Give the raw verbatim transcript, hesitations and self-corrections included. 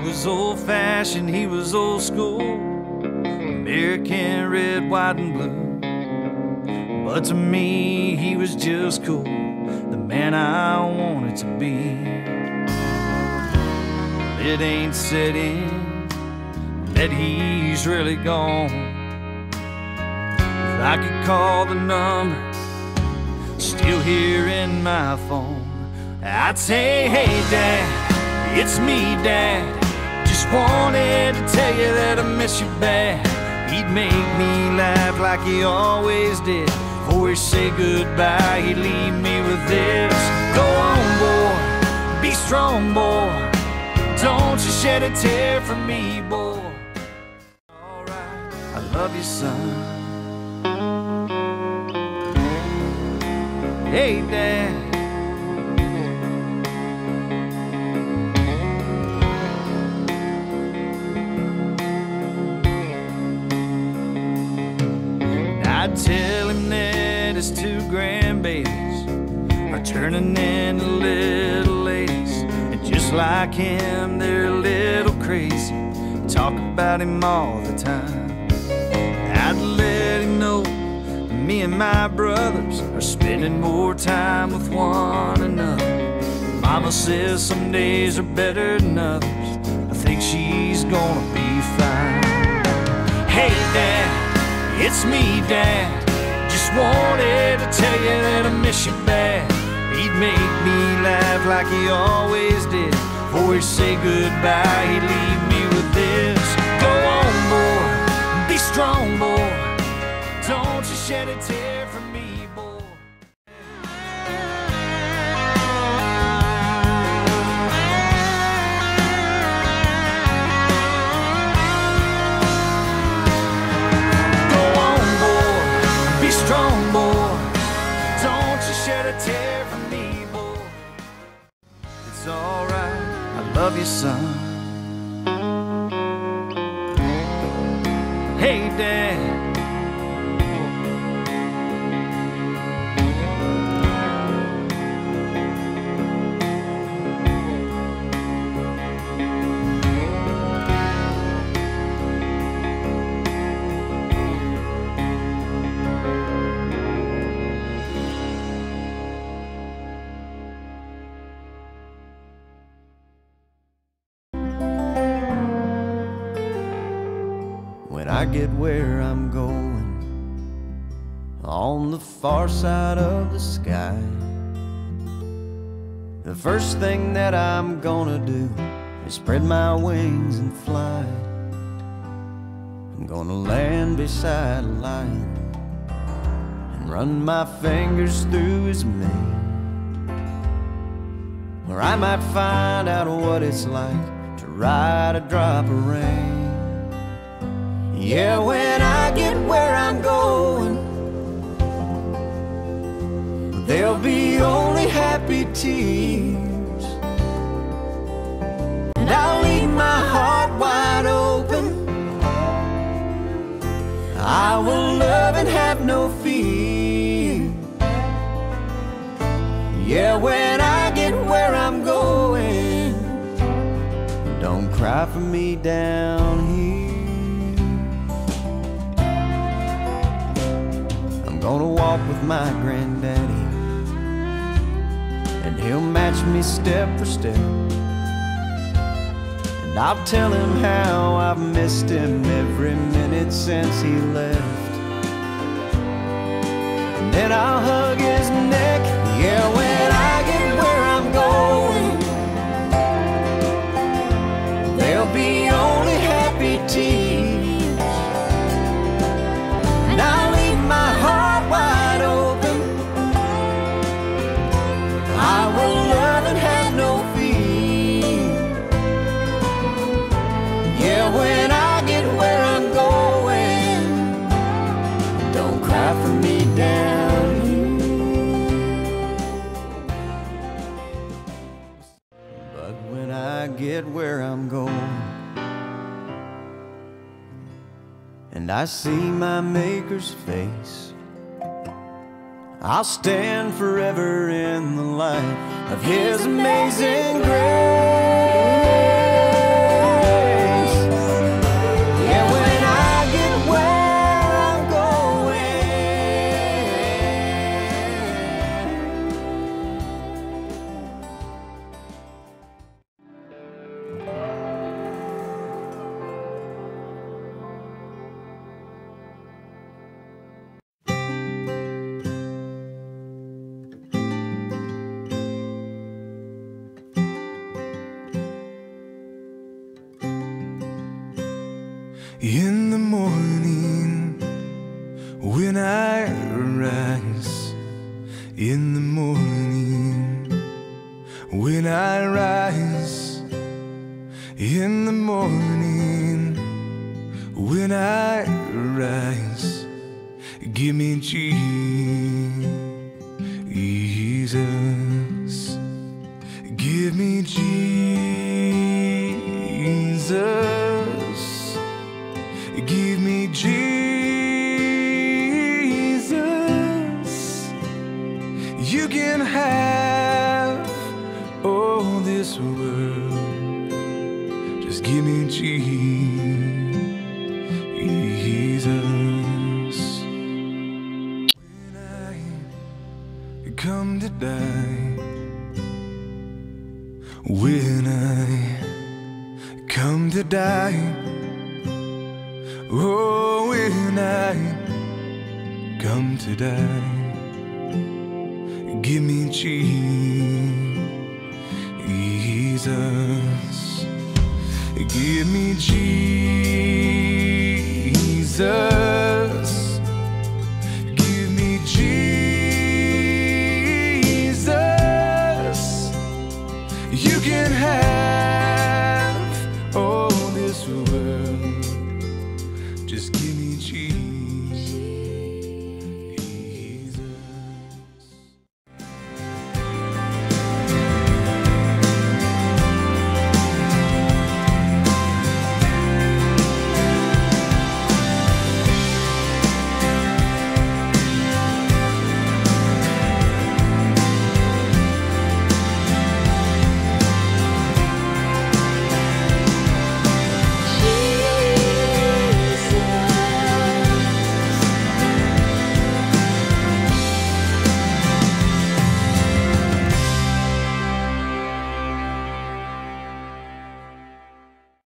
was old-fashioned, he was old school, American red, white, and blue. But to me, he was just cool, the man I wanted to be. It ain't said in that he's really gone. If I could call the number still here in my phone, I'd say, hey Dad, it's me Dad, just wanted to tell you that I miss you bad. He'd make me laugh like he always did. Before he say goodbye, he'd leave me with this: go on boy, be strong boy, don't you shed a tear for me boy. Alright, I love you son. Hey Dad, I'd tell him that his two grandbabies are turning into little ladies, and just like him, they're a little crazy, talk about him all the time. I'd let him know me and my brothers are spending more time with one another. Mama says some days are better than others. I think she's gonna be fine. Hey Dad, it's me Dad, just wanted to tell you that I miss you bad. He'd make me laugh like he always did. Before he'd say goodbye, he'd leave me with this: go on boy, be strong boy, don't you shed a tear for me, boy. Go on, boy, be strong, boy, don't you shed a tear for me, boy. It's alright, I love you, son. Hey, Dad, when I get where I'm going, on the far side of the sky, the first thing that I'm gonna do is spread my wings and fly. I'm gonna land beside a lion and run my fingers through his mane, where I might find out what it's like to ride a drop of rain. Yeah, when I get where I'm going, there'll be only happy tears, and I'll leave my heart wide open. I will love and have no fear. Yeah, when I get where I'm going, don't cry for me down here. I'm gonna walk with my granddaddy, and he'll match me step for step, and I'll tell him how I've missed him every minute since he left. And then I'll hug his neck. Yeah, when I get where I'm going, there'll be only happy tears, and I'll leave my heart wide open. I will love and have no fear. Yeah, when I get where I'm going, don't cry for me down here. But when I get where I'm going, and I see my Maker's face, I'll stand forever in the light of His amazing grace. In the morning, when I rise, in the morning, when I rise, in the morning, when I rise, give me Jesus, give me Jesus, give me Jesus. You can have all this world, just give me Jesus. When I come to die, when I come to die, oh, when I come to die, give me Jesus, give me Jesus, give me Jesus. You can have